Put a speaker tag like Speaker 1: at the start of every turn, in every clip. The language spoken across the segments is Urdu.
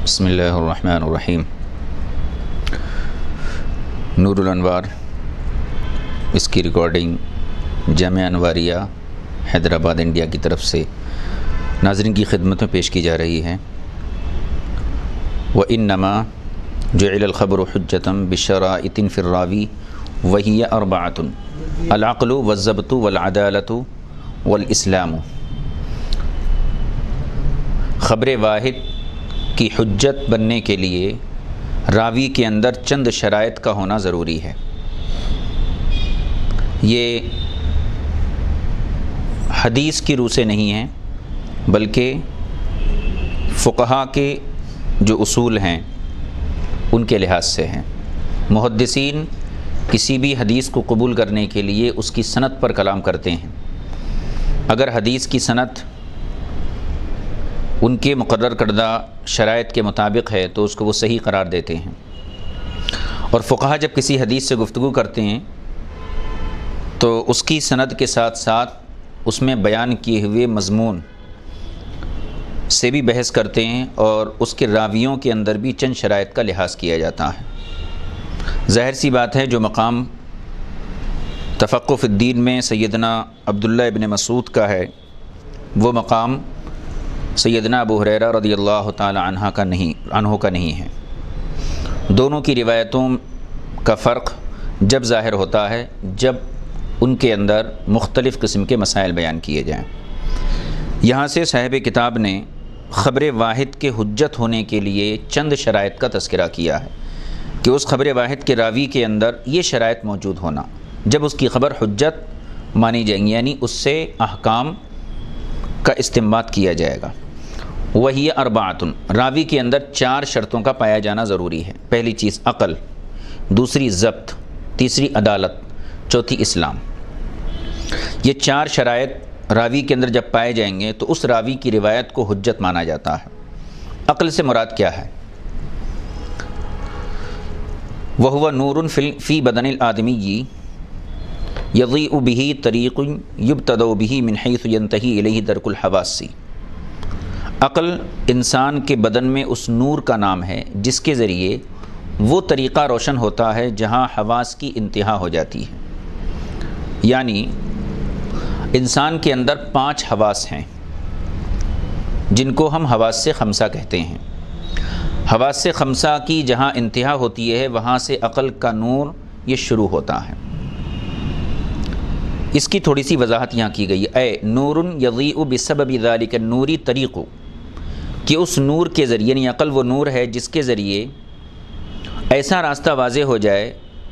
Speaker 1: بسم اللہ الرحمن الرحیم۔ نور الانوار، اس کی ریکارڈنگ جامعہ انواریہ حیدرآباد انڈیا کی طرف سے ناظرین کی خدمت میں پیش کی جا رہی ہے۔ وَإِنَّمَا جُعِلَ الْخَبْرُ حُجَّةً بِشَرَائِطٍ فِي الرَّاوِي وَهِيَ أَرْبَعَةٌ الْعَقْلُ وَالضَّبْطُ وَالْعَدَالَةُ وَالْإِسْلَامُ۔ خبر واحد کی حجت بننے کے لیے راوی کے اندر چند شرائط کا ہونا ضروری ہے۔ یہ حدیث کی روح سے نہیں ہے، بلکہ فقہا کے جو اصول ہیں ان کے لحاظ سے ہیں۔ محدثین کسی بھی حدیث کو قبول کرنے کے لیے اس کی سند پر کلام کرتے ہیں۔ اگر حدیث کی سند ان کے مقرر کردہ شرائط کے مطابق ہے تو اس کو وہ صحیح قرار دیتے ہیں، اور فقہا جب کسی حدیث سے گفتگو کرتے ہیں تو اس کی سند کے ساتھ ساتھ اس میں بیان کیے ہوئے مضمون سے بھی بحث کرتے ہیں، اور اس کے راویوں کے اندر بھی چند شرائط کا لحاظ کیا جاتا ہے۔ ظاہر سی بات ہے، جو مقام تفقہ فی الدین میں سیدنا عبداللہ ابن مسعود کا ہے، وہ مقام سیدنا ابو ہریرہ رضی اللہ تعالی عنہ کا نہیں ہے۔ دونوں کی روایتوں کا فرق جب ظاہر ہوتا ہے جب ان کے اندر مختلف قسم کے مسائل بیان کیے جائیں۔ یہاں سے صاحب کتاب نے خبر واحد کے حجت ہونے کے لیے چند شرائط کا تذکرہ کیا ہے کہ اس خبر واحد کے راوی کے اندر یہ شرائط موجود ہونا، جب اس کی خبر حجت مانی جائیں گی، یعنی اس سے احکام کا استنباط کیا جائے گا۔ وہی اربعۃ، راوی کے اندر 4 شرطوں کا پایا جانا ضروری ہے۔ پہلی چیز عقل، دوسری ضبط، تیسری عدالت، چوتھی اسلام۔ یہ 4 شرائط راوی کے اندر جب پائے جائیں گے تو اس راوی کی روایت کو حجت مانا جاتا ہے۔ عقل سے مراد کیا ہے؟ وَهُوَ نُورٌ فِي بَدَنِ الْآدَمِيِّ يَضِيءُ بِهِ طَرِيقٌ يُبْتَدَأُ بِهِ مِنْ حَيْثُ يَنْتَهِي إِلَيْهِ دَرْكُ الْحَوَاسِّ۔ عقل انسان کے بدن میں اس نور کا نام ہے جس کے ذریعے وہ طریقہ روشن ہوتا ہے جہاں حواس کی انتہا ہو جاتی ہے۔ یعنی انسان کے اندر 5 حواس ہیں جن کو ہم حواس سے خمسہ کہتے ہیں۔ حواس سے خمسہ کی جہاں انتہا ہوتی ہے وہاں سے عقل کا نور یہ شروع ہوتا ہے۔ اس کی تھوڑی سی وضاحت یہاں کی گئی ہے۔ اے نور یضیء بسبب ذلک النور طریق، کہ اس نور کے ذریعے، یعنی عقل وہ نور ہے جس کے ذریعے ایسا راستہ واضح ہو جائے،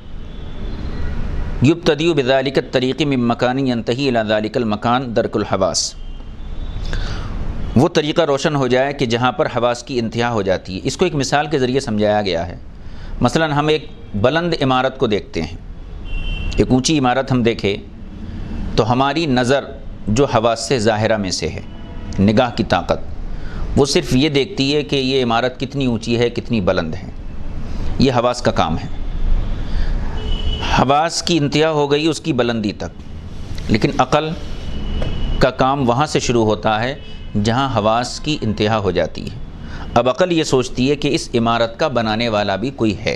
Speaker 1: یبتدی بذلک الطریق من مکان ینتہی الی ذلک المکان درک الحواس، وہ طریقہ روشن ہو جائے کہ جہاں پر حواس کی انتہا ہو جاتی ہے۔ اس کو ایک مثال کے ذریعے سمجھایا گیا ہے۔ مثلا ہم ایک بلند عمارت کو دیکھتے ہیں، ایک اونچی عمارت ہم دیکھیں تو ہماری نظر جو حواس سے ظاہرہ میں سے ہے، نگاہ کی طاقت، وہ صرف یہ دیکھتی ہے کہ یہ عمارت کتنی اونچی ہے، کتنی بلند ہے۔ یہ حواس کا کام ہے۔ حواس کی انتہا ہو گئی اس کی بلندی تک، لیکن عقل کا کام وہاں سے شروع ہوتا ہے جہاں حواس کی انتہا ہو جاتی ہے۔ اب عقل یہ سوچتی ہے کہ اس عمارت کا بنانے والا بھی کوئی ہے،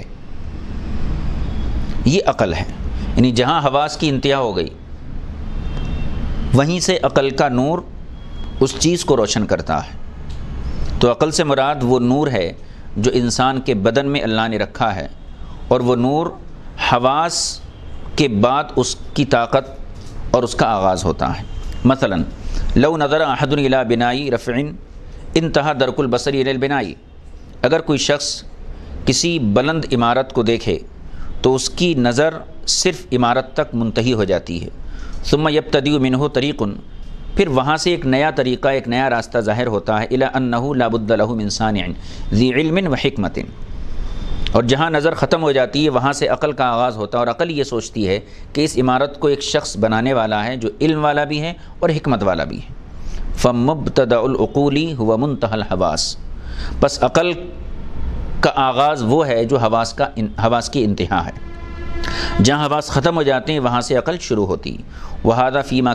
Speaker 1: یہ عقل ہے۔ یعنی جہاں حواس کی انتہا ہو گئی وہیں سے عقل کا نور اس چیز کو روشن کرتا ہے۔ تو عقل سے مراد وہ نور ہے جو انسان کے بدن میں اللہ نے رکھا ہے، اور وہ نور حواس کے بعد اس کی طاقت اور اس کا آغاز ہوتا ہے۔ مثلا لو نظر احد الی بنائی رفع انتہا درک البصر الی البنائی، اگر کوئی شخص کسی بلند عمارت کو دیکھے تو اس کی نظر صرف عمارت تک منتہی ہو جاتی ہے۔ ثم یبتدی منہ طریق، پھر وہاں سے ایک نیا طریقہ، ایک نیا راستہ ظاہر ہوتا ہے، الی انہ لا بد لہ من صانع ذی علم و حکمت، اور جہاں نظر ختم ہو جاتی ہے وہاں سے عقل کا آغاز ہوتا ہے، اور عقل یہ سوچتی ہے کہ اس عمارت کو ایک شخص بنانے والا ہے جو علم والا بھی ہے اور حکمت والا بھی ہے۔ فمبتدأ العقول هو منتہى الحواس، بس عقل کا آغاز وہ ہے جو حواس کی انتہا ہے، جہاں حواس ختم ہو جاتے ہیں وہاں سے عقل شروع ہوتی۔ وہذا فیما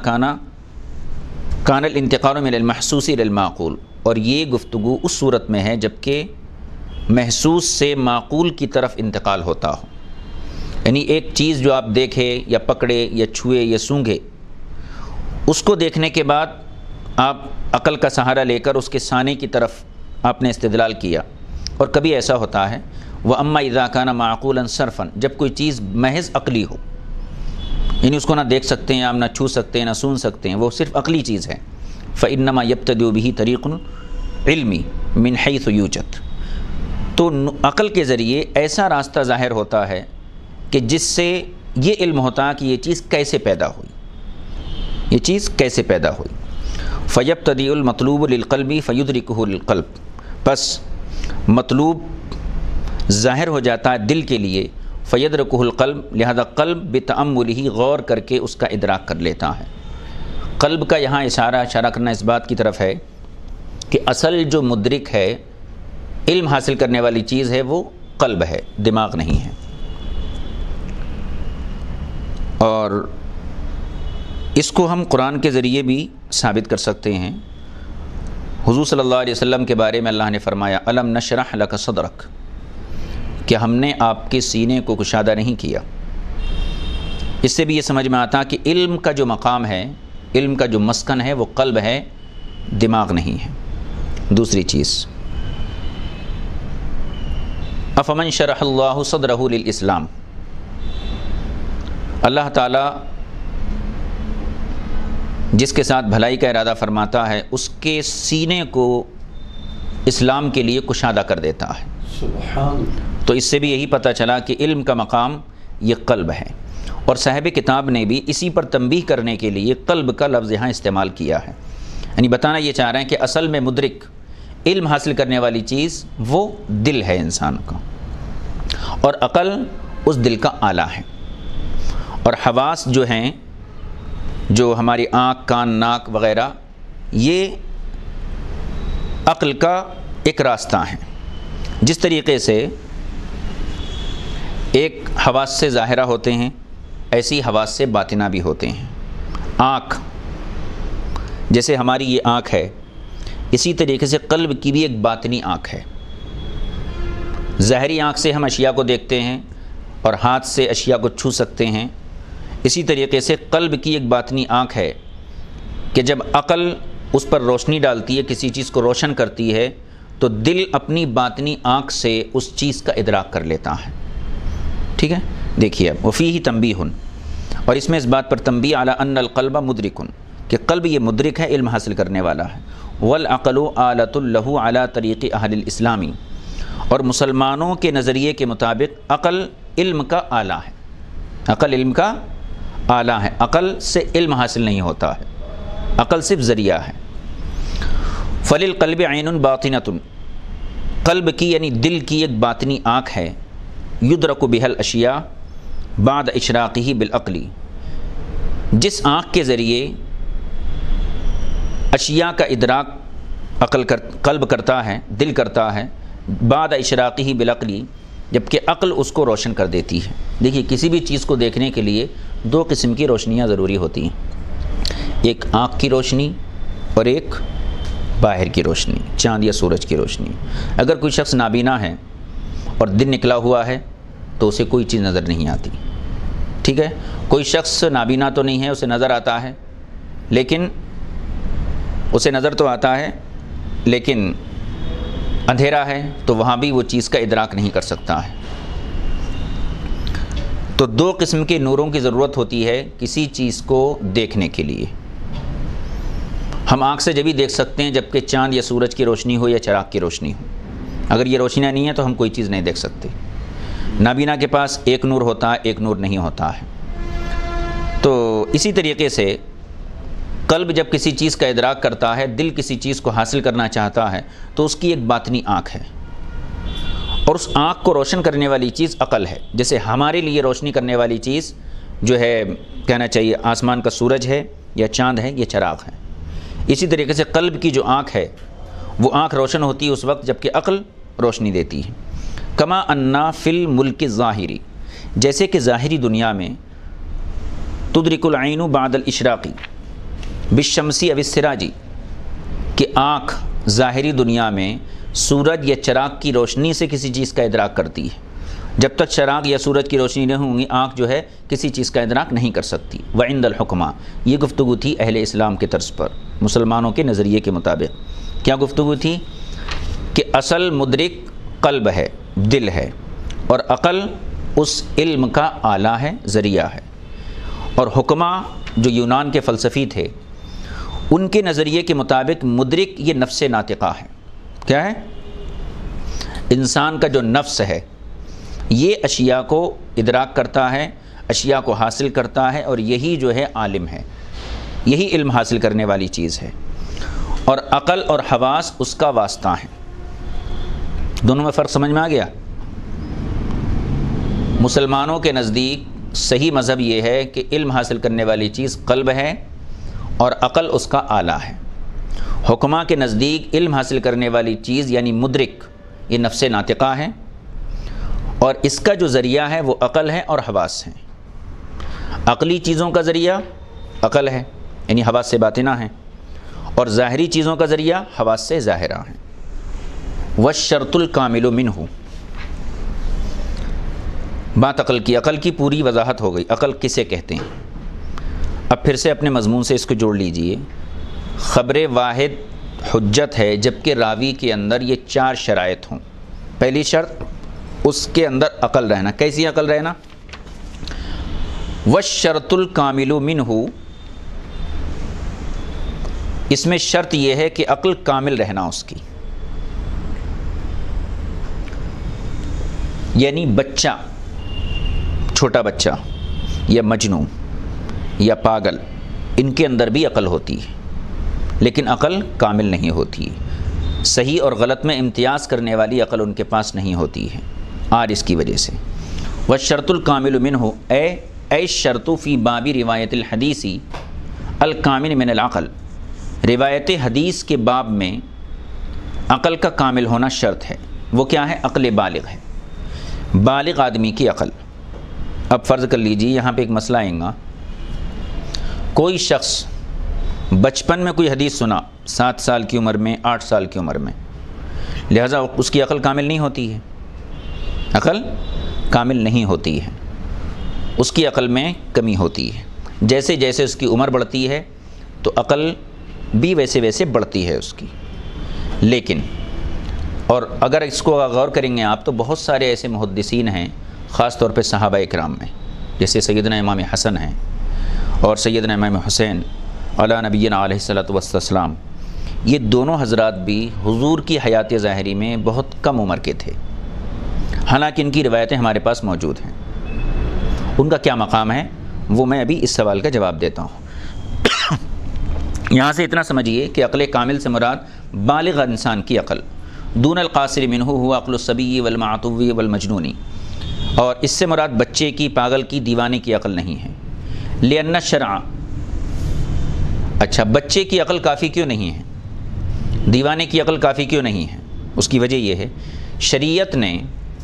Speaker 1: کان الانتقال من المحسوس الى المعقول، اور یہ گفتگو اس صورت میں ہے جبکہ محسوس سے معقول کی طرف انتقال ہوتا ہو، یعنی ایک چیز جو آپ دیکھے یا پکڑے یا چھوئے یا سونگھے، اس کو دیکھنے کے بعد آپ عقل کا سہارا لے کر اس کے سانے کی طرف آپ نے استدلال کیا۔ اور کبھی ایسا ہوتا ہے وَأَمَّا إِذَا كَانَ مَعْقُولًا صَرْفًا، جب کوئی چیز محض عقلی ہو، یعنی اس کو نہ دیکھ سکتے ہیں آپ، نہ چھو سکتے ہیں، نہ سن سکتے ہیں، وہ صرف عقلی چیز ہے، فَإِنَّمَا يَبْتَدِئُ بِهِ طَرِيقٌ عِلْمِي مِنْ حَيْثُ يُوجَدُ، تو عقل کے ذریعے ایسا راستہ ظاہر ہوتا ہے کہ جس سے یہ علم ہوتا کہ یہ چیز کیسے پیدا ہوئی، یہ چیز کیسے پیدا ہوئی۔ فَيَبْتَدِئُ الْمَطْلُوبُ لِلْقَلْبِ فَيُدْرِكُهُ الْقَلْبُ، بس مطلوب ظاہر ہو جاتا ہے دل کے لیے، فَيَدْرِكُهُ الْقَلْبُ، لہذا قلب بِتَأَمُّلِهِ غور کر کے اس کا ادراک کر لیتا ہے۔ قلب کا یہاں اشارہ کرنا اس بات کی طرف ہے کہ اصل جو مدرک ہے، علم حاصل کرنے والی چیز ہے، وہ قلب ہے، دماغ نہیں ہے۔ اور اس کو ہم قرآن کے ذریعے بھی ثابت کر سکتے ہیں۔ حضور صلی اللہ علیہ وسلم کے بارے میں اللہ نے فرمایا الم نشرح لک صدرک، کہ ہم نے آپ کے سینے کو کشادہ نہیں کیا۔ اس سے بھی یہ سمجھ میں آتا کہ علم کا جو مقام ہے، علم کا جو مسکن ہے، وہ قلب ہے، دماغ نہیں ہے۔ دوسری چیز، افمن شرح اللہ صدرہ للاسلام، اللہ تعالیٰ جس کے ساتھ بھلائی کا ارادہ فرماتا ہے اس کے سینے کو اسلام کے لیے کشادہ کر دیتا ہے۔ سبحان، تو اس سے بھی یہی پتہ چلا کہ علم کا مقام یہ قلب ہے۔ اور صاحب کتاب نے بھی اسی پر تنبیہ کرنے کے لیے قلب کا لفظ یہاں استعمال کیا ہے، یعنی بتانا یہ چاہ رہے ہیں کہ اصل میں مدرک، علم حاصل کرنے والی چیز وہ دل ہے انسان کا، اور عقل اس دل کا آلہ ہے۔ اور حواس جو ہیں، جو ہماری آنکھ، کان، ناک وغیرہ، یہ عقل کا ایک راستہ ہے۔ جس طریقے سے ایک حواس سے ظاہرہ ہوتے ہیں، ایسی حواس سے باطنہ بھی ہوتے ہیں۔ آنکھ، جیسے ہماری یہ آنکھ ہے، اسی طریقے سے قلب کی بھی ایک باطنی آنکھ ہے۔ ظاہری آنکھ سے ہم اشیاء کو دیکھتے ہیں اور ہاتھ سے اشیاء کو چھو سکتے ہیں، اسی طریقے سے قلب کی ایک باطنی آنکھ ہے کہ جب عقل اس پر روشنی ڈالتی ہے، کسی چیز کو روشن کرتی ہے، تو دل اپنی باطنی آنکھ سے اس چیز کا ادراک کر لیتا ہے۔ ٹھیک ہے، دیکھیے اب وفیہ تنبیہ، اور اس میں اس بات پر تنبیہ علی ان القلب مدرک، کہ قلب یہ مدرک ہے، علم حاصل کرنے والا ہے۔ والعقل آلۃ لہ علی طریق اہل الاسلام، اور مسلمانوں کے نظریے کے مطابق عقل علم کا آلہ ہے، عقل علم کا آلہ ہے۔ عقل سے علم حاصل نہیں ہوتا ہے، عقل صرف ذریعہ ہے۔ فللقلب عین باطنۃ، قلب کی یعنی دل کی ایک باطنی آنکھ ہے، یدرک بها الاشیاء بعد اشراقہ بالعقل، جس آنکھ کے ذریعے اشیاء کا ادراک قلب کرتا ہے، دل کرتا ہے، بعد اشراقہ بالعقل، جبکہ عقل اس کو روشن کر دیتی ہے۔ دیکھیے کسی بھی چیز کو دیکھنے کے لیے دو قسم کی روشنیاں ضروری ہوتی ہیں، ایک آنکھ کی روشنی اور ایک باہر کی روشنی، چاند یا سورج کی روشنی۔ اگر کوئی شخص نابینا ہے اور دن نکلا ہوا ہے تو اسے کوئی چیز نظر نہیں آتی، ٹھیک ہے۔ کوئی شخص نابینا تو نہیں ہے، اسے نظر آتا ہے، لیکن اسے نظر تو آتا ہے لیکن اندھیرا ہے، تو وہاں بھی وہ چیز کا ادراک نہیں کر سکتا ہے۔ تو دو قسم کے نوروں کی ضرورت ہوتی ہے کسی چیز کو دیکھنے کے لیے۔ ہم آنکھ سے جبھی دیکھ سکتے ہیں جبکہ چاند یا سورج کی روشنی ہو یا چراغ کی روشنی ہو، اگر یہ روشنیاں نہیں ہیں تو ہم کوئی چیز نہیں دیکھ سکتے۔ نابینا کے پاس ایک نور ہوتا ہے، ایک نور نہیں ہوتا ہے۔ تو اسی طریقے سے قلب جب کسی چیز کا ادراک کرتا ہے، دل کسی چیز کو حاصل کرنا چاہتا ہے، تو اس کی ایک باطنی آنکھ ہے، اور اس آنکھ کو روشن کرنے والی چیز عقل ہے۔ جیسے ہمارے لیے روشنی کرنے والی چیز جو ہے، کہنا چاہیے آسمان کا سورج ہے یا چاند ہے یا چراغ ہے، اسی طریقے سے قلب کی جو آنکھ ہے وہ آنکھ روشن ہوتی ہے اس وقت جب کہ عقل روشنی دیتی ہے۔ کما انا فی الملک الظاہری، جیسے کہ ظاہری دنیا میں تدرک العین بعد الاشراقی بالشمسی او السراجی، کہ آنکھ ظاہری دنیا میں سورج یا چراغ کی روشنی سے کسی چیز کا ادراک کرتی ہے، جب تک چراغ یا سورج کی روشنی نہیں ہوں گی آنکھ جو ہے کسی چیز کا ادراک نہیں کر سکتی۔ وعند الحکماء، یہ گفتگو تھی اہل اسلام کے طرز پر، مسلمانوں کے نظریے کے مطابق۔ کیا گفتگو تھی؟ کہ اصل مدرک قلب ہے، دل ہے، اور عقل اس علم کا آلہ ہے، ذریعہ ہے۔ اور حکماء جو یونان کے فلسفی تھے، ان کے نظریے کے مطابق مدرک یہ نفس ناطقہ ہے۔ کیا ہے؟ انسان کا جو نفس ہے یہ اشیاء کو ادراک کرتا ہے، اشیاء کو حاصل کرتا ہے، اور یہی جو ہے عالم ہے، یہی علم حاصل کرنے والی چیز ہے، اور عقل اور حواس اس کا واسطہ ہیں۔ دونوں میں فرق سمجھ میں آ گیا؟ مسلمانوں کے نزدیک صحیح مذہب یہ ہے کہ علم حاصل کرنے والی چیز قلب ہے اور عقل اس کا آلہ ہے۔ حکماء کے نزدیک علم حاصل کرنے والی چیز یعنی مدرک یہ نفس ناطقہ ہے، اور اس کا جو ذریعہ ہے وہ عقل ہے اور حواس ہیں۔ عقلی چیزوں کا ذریعہ عقل ہے یعنی حواس سے باطنہ ہیں، اور ظاہری چیزوں کا ذریعہ حواس سے ظاہرہ ہیں۔ والشرط الکامل منہ، بات عقل کی پوری وضاحت ہو گئی۔ عقل کسے کہتے ہیں؟ اب پھر سے اپنے مضمون سے اس کو جوڑ لیجئے۔ خبر واحد حجت ہے جبکہ راوی کے اندر یہ 4 شرائط ہوں۔ پہلی شرط اس کے اندر عقل رہنا۔ کیسی عقل رہنا؟ والشرط الکامل منہ، اس میں شرط یہ ہے کہ عقل کامل رہنا اس کی، یعنی بچہ، چھوٹا بچہ یا مجنون یا پاگل، ان کے اندر بھی عقل ہوتی ہے لیکن عقل کامل نہیں ہوتی، صحیح اور غلط میں امتیاز کرنے والی عقل ان کے پاس نہیں ہوتی ہے۔ اور اس کی وجہ سے والشرط الکامل منہ اے الشرط فی باب روایت الحدیث الکامل من العقل، روایت حدیث کے باب میں عقل کا کامل ہونا شرط ہے۔ وہ کیا ہے؟ عقل بالغ ہے، بالغ آدمی کی عقل۔ اب فرض کر لیجیے یہاں پہ ایک مسئلہ آئے گا، کوئی شخص بچپن میں کوئی حدیث سنا 7 سال کی عمر میں، 8 سال کی عمر میں، لہٰذا اس کی عقل کامل نہیں ہوتی ہے، عقل کامل نہیں ہوتی ہے، اس کی عقل میں کمی ہوتی ہے۔ جیسے جیسے اس کی عمر بڑھتی ہے تو عقل بھی ویسے ویسے بڑھتی ہے اس کی۔ لیکن اور اگر اس کو غور کریں گے آپ تو بہت سارے ایسے محدثین ہیں، خاص طور پہ صحابہ اکرام میں، جیسے سیدنا امام حسن ہیں اور سیدنا امام حسین علی نبینا علیہ الصلوۃ والسلام، یہ دونوں حضرات بھی حضور کی حیات ظاہری میں بہت کم عمر کے تھے، حالانکہ ان کی روایتیں ہمارے پاس موجود ہیں۔ ان کا کیا مقام ہے وہ میں ابھی اس سوال کا جواب دیتا ہوں۔ یہاں سے اتنا سمجھیے کہ عقل کامل سے مراد بالغ انسان کی عقل، دون القاصر منہ ہوا عقل الصبی والمعتوی والمجنونی، اور اس سے مراد بچے کی، پاگل کی، دیوانے کی عقل نہیں ہے۔ لأن الشرع، اچھا بچے کی عقل کافی کیوں نہیں ہے، دیوانے کی عقل کافی کیوں نہیں ہے؟ اس کی وجہ یہ ہے شریعت نے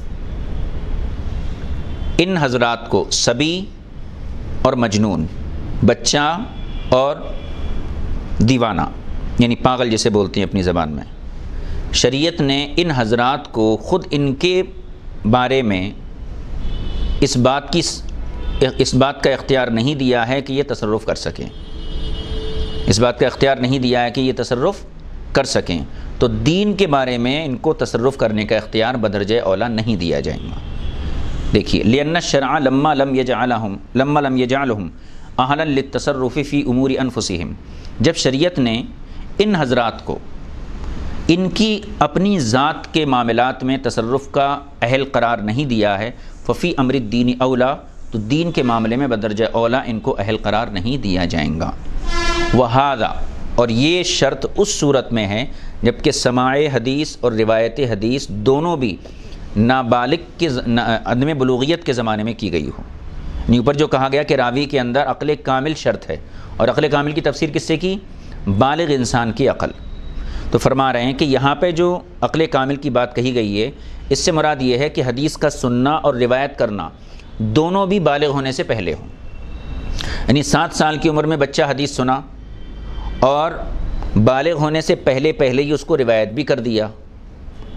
Speaker 1: ان حضرات کو صبی اور مجنون، بچہ اور دیوانہ یعنی پاگل جسے بولتے ہیں اپنی زبان میں، شریعت نے ان حضرات کو خود ان کے بارے میں اس بات کا اختیار نہیں دیا ہے کہ یہ تصرف کر سکیں، اس بات کا اختیار نہیں دیا ہے کہ یہ تصرف کر سکیں، تو دین کے بارے میں ان کو تصرف کرنے کا اختیار بدرجہ اولا نہیں دیا جائے گا۔ دیکھیے لأن الشرع لما لم يجعلهم اہلا للتصرف فی امور انفسهم، جب شریعت نے ان حضرات کو ان کی اپنی ذات کے معاملات میں تصرف کا اہل قرار نہیں دیا ہے، ففی امر الدین اولا، تو دین کے معاملے میں بدرجہ اولا ان کو اہل قرار نہیں دیا جائیں گا۔ وہذا، اور یہ شرط اس صورت میں ہے جبکہ سماع حدیث اور روایت حدیث دونوں بھی نابالغ کے عدم بلوغیت کے زمانے میں کی گئی ہو۔ اوپر جو کہا گیا کہ راوی کے اندر عقل کامل شرط ہے، اور عقل کامل کی تفسیر کس سے کی؟ بالغ انسان کی عقل۔ تو فرما رہے ہیں کہ یہاں پہ جو عقل کامل کی بات کہی گئی ہے، اس سے مراد یہ ہے کہ حدیث کا سننا اور روایت کرنا دونوں بھی بالغ ہونے سے پہلے ہوں، یعنی 7 سال کی عمر میں بچہ حدیث سنا اور بالغ ہونے سے پہلے ہی اس کو روایت بھی کر دیا،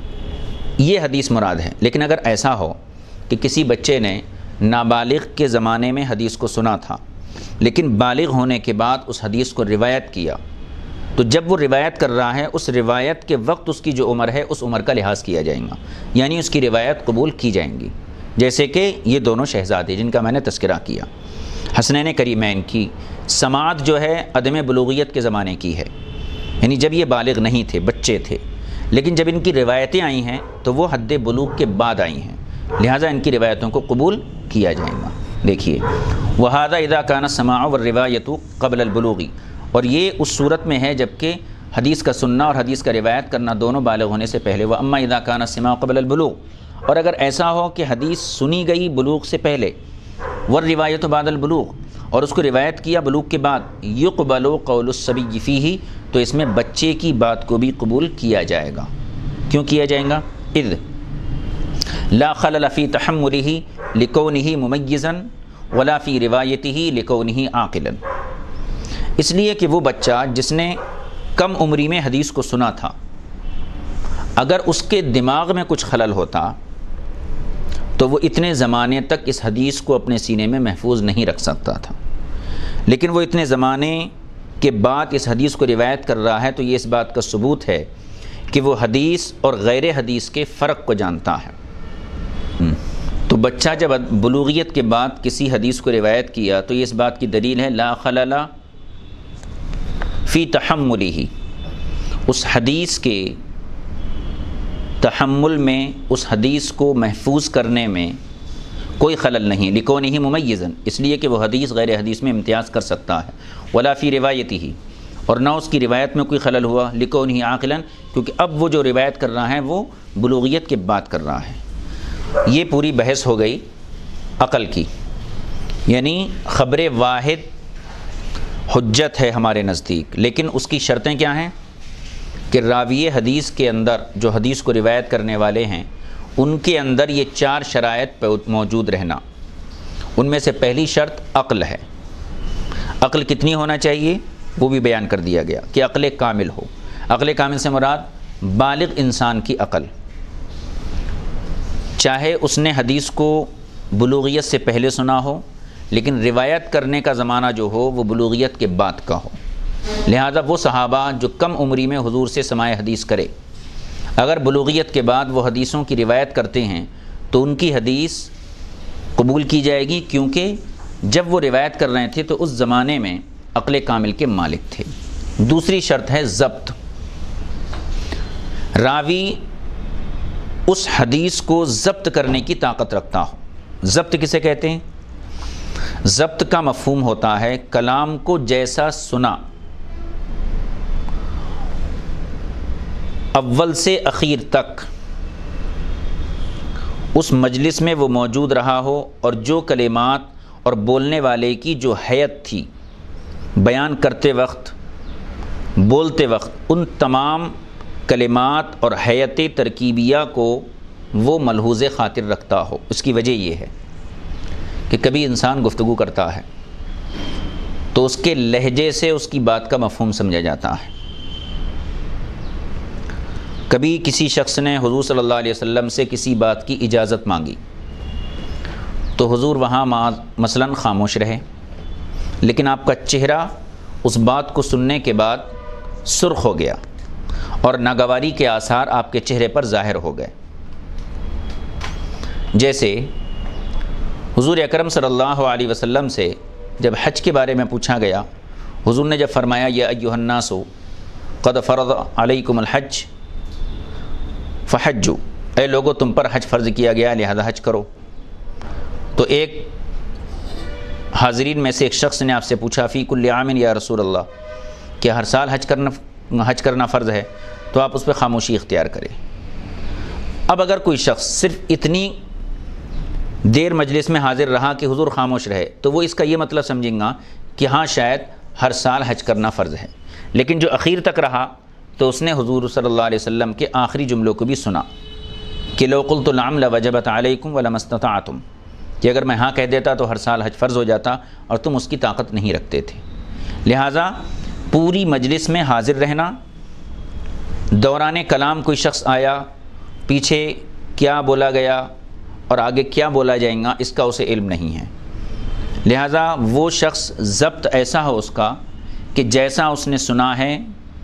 Speaker 1: یہ حدیث مراد ہے۔ لیکن اگر ایسا ہو کہ کسی بچے نے نابالغ کے زمانے میں حدیث کو سنا تھا لیکن بالغ ہونے کے بعد اس حدیث کو روایت کیا، تو جب وہ روایت کر رہا ہے اس روایت کے وقت اس کی جو عمر ہے اس عمر کا لحاظ کیا جائے گا، یعنی اس کی روایت قبول کی جائیں گی۔ جیسے کہ یہ دونوں شہزادے جن کا میں نے تذکرہ کیا، حسنین کریمین کی سماعت جو ہے عدم بلوغیت کے زمانے کی ہے، یعنی جب یہ بالغ نہیں تھے، بچے تھے، لیکن جب ان کی روایتیں آئی ہیں تو وہ حد بلوغ کے بعد آئی ہیں، لہٰذا ان کی روایتوں کو قبول کیا جائے گا۔ دیکھیے وَهَذَا إِذَا كَانَ السَّمَاعُ وَالرِّوَایَةُ قَبْلَ الْبُلُوغِ، اور یہ اس صورت میں ہے جبکہ حدیث کا سننا اور حدیث کا روایت کرنا دونوں بالغ ہونے سے پہلے۔ وَأَمَّا إِذَا كَانَ السِّمَاعُ قَبْلَ الْبُلُوغِ، اور اگر ایسا ہو کہ حدیث سنی گئی بلوغ سے پہلے، وَالرِّوَایَةُ بَعْدَ الْبُلُوغِ، اور اس کو روایت کیا بلوغ کے بعد، يُقْبَلُ قَوْلُ الصَّبِيِّ فِيهِ، تو اس میں بچے کی بات کو بھی قبول کیا جائے گا۔ کیوں کیا جائے گا؟ اذ لا خلل فی تحملہ لکونہ ممیزا ولا فی روایتہ لکونہ عاقلا، اس لیے کہ وہ بچہ جس نے کم عمری میں حدیث کو سنا تھا، اگر اس کے دماغ میں کچھ خلل ہوتا تو وہ اتنے زمانے تک اس حدیث کو اپنے سینے میں محفوظ نہیں رکھ سکتا تھا، لیکن وہ اتنے زمانے کے بعد اس حدیث کو روایت کر رہا ہے، تو یہ اس بات کا ثبوت ہے کہ وہ حدیث اور غیر حدیث کے فرق کو جانتا ہے۔ تو بچہ جب بلوغیت کے بعد کسی حدیث کو روایت کیا تو یہ اس بات کی دلیل ہے لا خلل فی تحملہ، اس حدیث کے تحمل میں، اس حدیث کو محفوظ کرنے میں کوئی خلل نہیں، لکونہ ممیزا، اس لیے کہ وہ حدیث غیر حدیث میں امتیاز کر سکتا ہے، ولا فی روایتہ، اور نہ اس کی روایت میں کوئی خلل ہوا، لکونہ عاقلا، کیونکہ اب وہ جو روایت کر رہا ہے وہ بلوغیت کے بعد کر رہا ہے۔ یہ پوری بحث ہو گئی عقل کی، یعنی خبر واحد حجت ہے ہمارے نزدیک، لیکن اس کی شرطیں کیا ہیں کہ راوی حدیث کے اندر جو حدیث کو روایت کرنے والے ہیں ان کے اندر یہ 4 شرائط موجود رہنا۔ ان میں سے پہلی شرط عقل ہے۔ عقل کتنی ہونا چاہیے وہ بھی بیان کر دیا گیا کہ عقل کامل ہو۔ عقل کامل سے مراد بالغ انسان کی عقل، چاہے اس نے حدیث کو بلوغیت سے پہلے سنا ہو لیکن روایت کرنے کا زمانہ جو ہو وہ بلوغیت کے بعد کا ہو۔ لہذا وہ صحابہ جو کم عمری میں حضور سے سماع حدیث کرے، اگر بلوغیت کے بعد وہ حدیثوں کی روایت کرتے ہیں تو ان کی حدیث قبول کی جائے گی، کیونکہ جب وہ روایت کر رہے تھے تو اس زمانے میں عقل کامل کے مالک تھے۔ دوسری شرط ہے ضبط، راوی اس حدیث کو ضبط کرنے کی طاقت رکھتا ہو۔ ضبط کسے کہتے ہیں؟ ضبط کا مفہوم ہوتا ہے کلام کو جیسا سنا اول سے اخیر تک اس مجلس میں وہ موجود رہا ہو، اور جو کلمات اور بولنے والے کی جو حیت تھی بیان کرتے وقت، بولتے وقت، ان تمام کلمات اور حیت ترکیبیہ کو وہ ملحوظ خاطر رکھتا ہو۔ اس کی وجہ یہ ہے کہ کبھی انسان گفتگو کرتا ہے تو اس کے لہجے سے اس کی بات کا مفہوم سمجھا جاتا ہے۔ کبھی کسی شخص نے حضور صلی اللہ علیہ وسلم سے کسی بات کی اجازت مانگی تو حضور وہاں مثلاً خاموش رہے، لیکن آپ کا چہرہ اس بات کو سننے کے بعد سرخ ہو گیا اور ناگواری کے آثار آپ کے چہرے پر ظاہر ہو گئے۔ جیسے حضور اکرم صلی اللہ علیہ وسلم سے جب حج کے بارے میں پوچھا گیا، حضور نے جب فرمایا یا ایھا الناس قد فرض علیکم الحج فحجوا، اے لوگو تم پر حج فرض کیا گیا لہذا حج کرو، تو ایک حاضرین میں سے ایک شخص نے آپ سے پوچھا فی کل عام یا رسول اللہ، کیا ہر سال حج کرنا فرض ہے؟ تو آپ اس پہ خاموشی اختیار کریں۔ اب اگر کوئی شخص صرف اتنی دیر مجلس میں حاضر رہا کہ حضور خاموش رہے تو وہ اس کا یہ مطلب سمجھیں گا کہ ہاں شاید ہر سال حج کرنا فرض ہے، لیکن جو اخیر تک رہا تو اس نے حضور صلی اللہ علیہ وسلم کے آخری جملوں کو بھی سنا کہ لو قلت نعم لوجبت علیکم ولما استطعتم، کہ اگر میں ہاں کہہ دیتا تو ہر سال حج فرض ہو جاتا اور تم اس کی طاقت نہیں رکھتے تھے۔ لہٰذا پوری مجلس میں حاضر رہنا، دوران کلام کوئی شخص آیا، پیچھے کیا بولا گیا اور آگے کیا بولا جائے گا اس کا اسے علم نہیں ہے، لہٰذا وہ شخص ضبط ایسا ہو اس کا کہ جیسا اس نے سنا ہے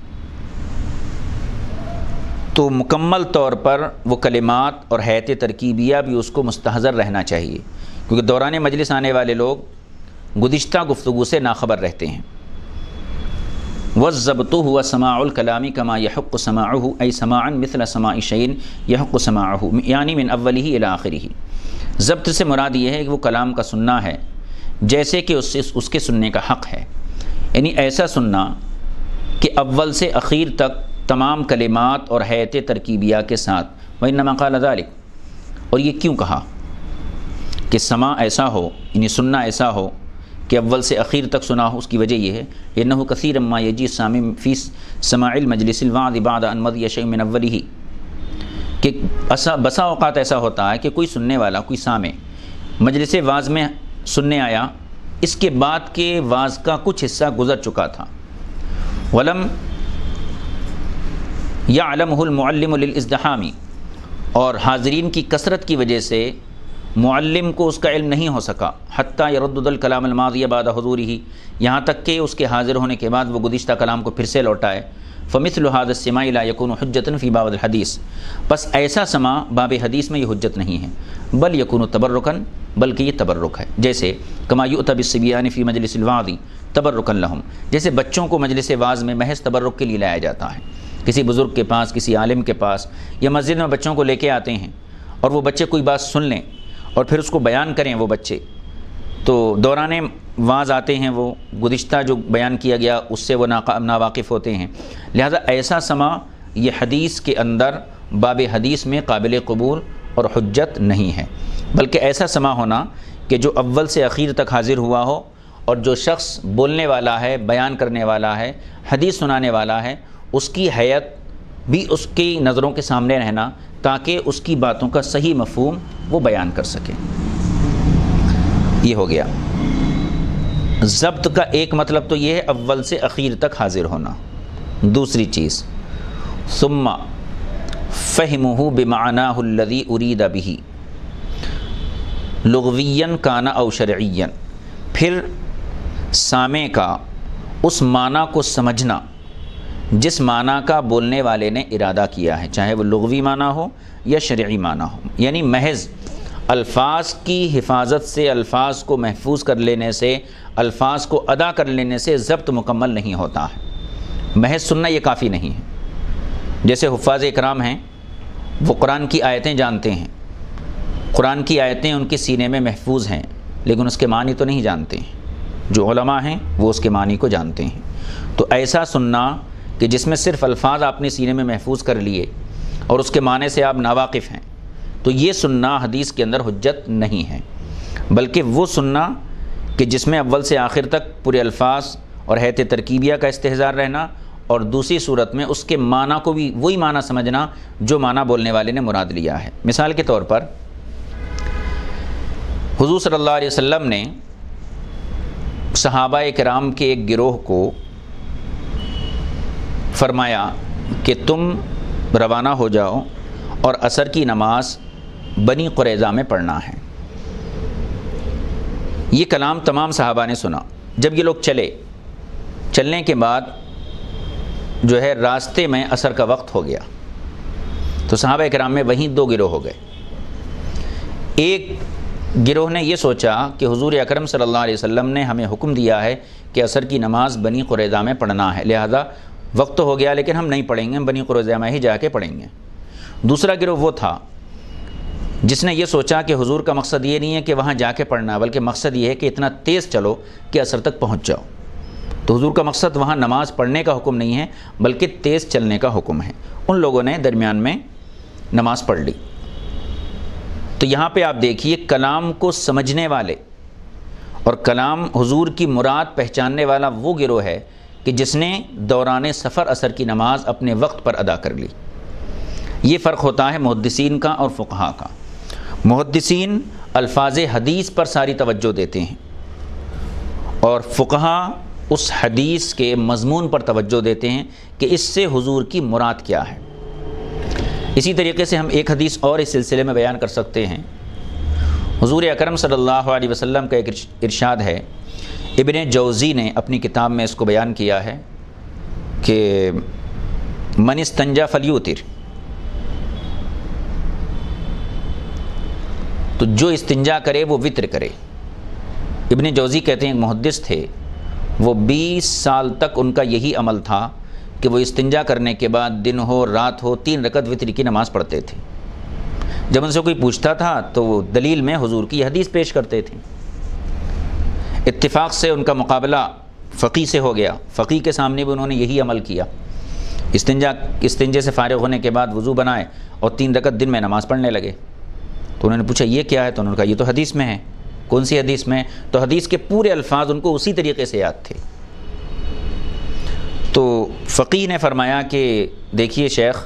Speaker 1: تو مکمل طور پر وہ کلمات اور حیت ترکیبیہ بھی اس کو مستحضر رہنا چاہیے، کیونکہ دوران مجلس آنے والے لوگ گزشتہ گفتگو سے ناخبر رہتے ہیں۔ وَالضَّبْطُ هُوَ سَمَاعُ الْكَلَامِ كَمَا يَحُقُّ سَمَاعُهُ أَيْ سَمَاعًا مِثْلَ سَمَاعِ شَيْءٍ يَحُقُّ سَمَاعُهُ، یعنی من اوله الى آخره۔ ضبط سے مراد یہ ہے کہ وہ کلام کا سننا ہے جیسے کہ اس کے سننے کا حق ہے، یعنی ایسا سننا کہ اول سے اخیر تک تمام کلمات اور حیت ترکیبیہ کے ساتھ۔ وَإِنَّمَا قَالَ ذَلِكَ، اور یہ کیوں کہا کہ سماع ایسا ہو، یعنی سننا ایسا ہو کہ اول سے اخیر تک سنا ہو، اس کی وجہ یہ ہے انه كثيرا ما يجي السامع في سماع المجلس الواعظ بعد ان مضي شيء من اوله، کہ بسا اوقات ایسا ہوتا ہے کہ کوئی سننے والا، کوئی سامع مجلس واعظ میں سننے آیا، اس کے بعد کے واعظ کا کچھ حصہ گزر چکا تھا، ولم يعلمه المعلم للازدحام، اور حاضرین کی کثرت کی وجہ سے معلم کو اس کا علم نہیں ہو سکا، حتیٰ یردد الکلام الماضی بعد حضورہ، یہاں تک کہ اس کے حاضر ہونے کے بعد وہ گزشتہ کلام کو پھر سے لوٹائے۔ فمثل هذا السماع لا يكون حجة في باب الحدیث، بس ایسا سماع باب حدیث میں یہ حجت نہیں ہے، بل يكون تبرکا، بلکہ یہ تبرک ہے، جیسے کما یؤتی بالصبیان فی مجلس الوعظ تبرکا لهم، جیسے بچوں کو مجلس واعظ میں محض تبرک کے لیے لایا جاتا ہے، کسی بزرگ کے پاس، کسی عالم کے پاس، یا مسجد میں بچوں کو لے کے آتے ہیں اور وہ بچے کوئی بات سن لیں اور پھر اس کو بیان کریں وہ بچے، تو دوران واعظ آتے ہیں، وہ گزشتہ جو بیان کیا گیا اس سے وہ ناواقف ہوتے ہیں، لہذا ایسا سماع یہ حدیث کے اندر باب حدیث میں قابل قبول اور حجت نہیں ہے، بلکہ ایسا سماع ہونا کہ جو اول سے اخیر تک حاضر ہوا ہو، اور جو شخص بولنے والا ہے، بیان کرنے والا ہے، حدیث سنانے والا ہے، اس کی حیت بھی اس کی نظروں کے سامنے رہنا تاکہ اس کی باتوں کا صحیح مفہوم وہ بیان کر سکے۔ یہ ہو گیا ضبط کا ایک مطلب، تو یہ ہے اول سے اخیر تک حاضر ہونا۔ دوسری چیز ثم فہمہ بمعناہ الذی ارید بہ لغویا کان او شرعیا، پھر سامع کا اس معنی کو سمجھنا جس معنی کا بولنے والے نے ارادہ کیا ہے، چاہے وہ لغوی معنی ہو یا شرعی معنی ہو، یعنی محض الفاظ کی حفاظت سے، الفاظ کو محفوظ کر لینے سے، الفاظ کو ادا کر لینے سے ضبط مکمل نہیں ہوتا ہے، محض سننا یہ کافی نہیں ہے۔ جیسے حفاظ اکرام ہیں، وہ قرآن کی آیتیں جانتے ہیں، قرآن کی آیتیں ان کے سینے میں محفوظ ہیں، لیکن اس کے معنی تو نہیں جانتے ہیں۔ جو علماء ہیں وہ اس کے معنی کو جانتے ہیں، تو ایسا سننا کہ جس میں صرف الفاظ آپ نے سینے میں محفوظ کر لیے اور اس کے معنی سے آپ ناواقف ہیں، تو یہ سننا حدیث کے اندر حجت نہیں ہے، بلکہ وہ سننا کہ جس میں اول سے آخر تک پورے الفاظ اور حیت ترکیبیہ کا استحضار رہنا، اور دوسری صورت میں اس کے معنی کو بھی وہی معنی سمجھنا جو معنی بولنے والے نے مراد لیا ہے۔ مثال کے طور پر حضور صلی اللہ علیہ وسلم نے صحابہ کرام کے ایک گروہ کو فرمایا کہ تم روانہ ہو جاؤ اور عصر کی نماز بنی قریظہ میں پڑھنا ہے۔ یہ کلام تمام صحابہ نے سنا۔ جب یہ لوگ چلنے کے بعد جو ہے راستے میں عصر کا وقت ہو گیا، تو صحابہ کرام میں وہیں دو گروہ ہو گئے۔ ایک گروہ نے یہ سوچا کہ حضور اکرم صلی اللہ علیہ وسلم نے ہمیں حکم دیا ہے کہ عصر کی نماز بنی قریظہ میں پڑھنا ہے، لہذا وقت تو ہو گیا لیکن ہم نہیں پڑھیں گے، ہم بنی قریظہ میں ہی جا کے پڑھیں گے۔ دوسرا گروہ وہ تھا جس نے یہ سوچا کہ حضور کا مقصد یہ نہیں ہے کہ وہاں جا کے پڑھنا، بلکہ مقصد یہ ہے کہ اتنا تیز چلو کہ عصر تک پہنچ جاؤ۔ تو حضور کا مقصد وہاں نماز پڑھنے کا حکم نہیں ہے بلکہ تیز چلنے کا حکم ہے۔ ان لوگوں نے درمیان میں نماز پڑھ لی۔ تو یہاں پہ آپ دیکھیے کلام کو سمجھنے والے اور کلام حضور کی مراد پہچاننے والا وہ گروہ ہے کہ جس نے دوران سفر عصر کی نماز اپنے وقت پر ادا کر لی۔ یہ فرق ہوتا ہے محدثین کا اور فقہا کا۔ محدثین الفاظ حدیث پر ساری توجہ دیتے ہیں اور فقہا اس حدیث کے مضمون پر توجہ دیتے ہیں کہ اس سے حضور کی مراد کیا ہے۔ اسی طریقے سے ہم ایک حدیث اور اس سلسلے میں بیان کر سکتے ہیں۔ حضور اکرم صلی اللہ علیہ وسلم کا ایک ارشاد ہے، ابن جوزی نے اپنی کتاب میں اس کو بیان کیا ہے کہ من استنجا فلیوتر، تو جو استنجا کرے وہ وطر کرے۔ ابن جوزی کہتے ہیں ایک محدث تھے، وہ 20 سال تک ان کا یہی عمل تھا کہ وہ استنجا کرنے کے بعد دن ہو رات ہو 3 رکعت وطر کی نماز پڑھتے تھے۔ جب ان سے کوئی پوچھتا تھا تو وہ دلیل میں حضور کی حدیث پیش کرتے تھے۔ اتفاق سے ان کا مقابلہ فقی سے ہو گیا، فقی کے سامنے بھی انہوں نے یہی عمل کیا، استنجے سے فارغ ہونے کے بعد وضو بنائے اور 3 رکعت دن میں نماز پڑھنے لگے۔ تو انہوں نے پوچھا یہ کیا ہے؟ تو انہوں نے کہا یہ تو حدیث میں ہے۔ کون سی حدیث میں؟ تو حدیث کے پورے الفاظ ان کو اسی طریقے سے یاد تھے۔ تو فقیہ نے فرمایا کہ دیکھیے شیخ،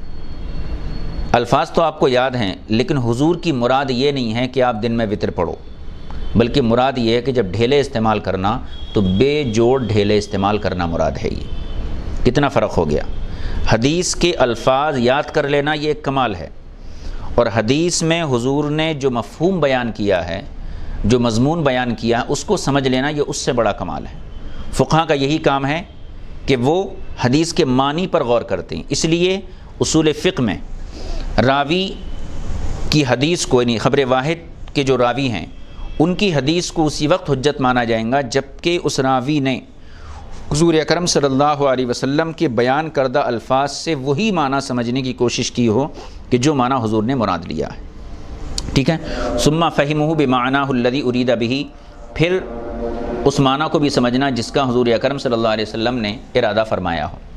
Speaker 1: الفاظ تو آپ کو یاد ہیں، لیکن حضور کی مراد یہ نہیں ہے کہ آپ دن میں وطر پڑھو، بلکہ مراد یہ ہے کہ جب ڈھیلے استعمال کرنا تو بے جوڑ ڈھیلے استعمال کرنا مراد ہے۔ یہ کتنا فرق ہو گیا؟ حدیث کے الفاظ یاد کر لینا یہ ایک کمال ہے، اور حدیث میں حضور نے جو مفہوم بیان کیا ہے، جو مضمون بیان کیا ہے، اس کو سمجھ لینا یہ اس سے بڑا کمال ہے۔ فقہاء کا یہی کام ہے کہ وہ حدیث کے معنی پر غور کرتے ہیں۔ اس لیے اصول فقہ میں راوی کی حدیث کو، یعنی خبر واحد کے جو راوی ہیں ان کی حدیث کو اسی وقت حجت مانا جائے گا جب کہ اس راوی نے حضور اکرم صلی اللہ علیہ وسلم کے بیان کردہ الفاظ سے وہی معنی سمجھنے کی کوشش کی ہو کہ جو معنی حضور نے مراد لیا ہے۔ ٹھیک ہے، ثم فہمہ بمعنہ الذی ارید بہ، پھر اس معنی کو بھی سمجھنا جس کا حضور اکرم صلی اللہ علیہ وسلم نے ارادہ فرمایا ہو۔